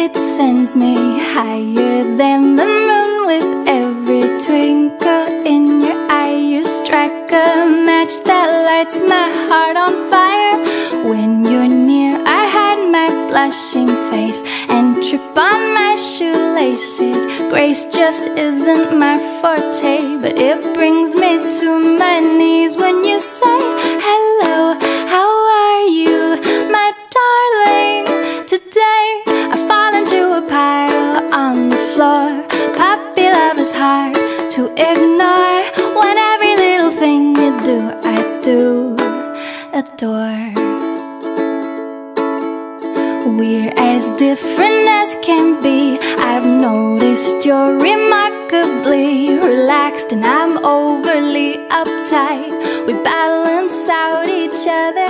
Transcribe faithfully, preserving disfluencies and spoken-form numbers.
it sends me higher than the moon. With every twinkle in your eye, you strike a match that lights my heart on fire. When you're near, I hide my blushing face and trip on my shoelaces. Grace just isn't my forte, but it brings me to my knees when you say hello, how are you, my darling? Today I fall into a pile on the floor. Puppy love is hard to ignore. When every little thing you do, I do adore. We're as different as can be. I've noticed you're remarkably relaxed and I'm overly uptight. We balance out each other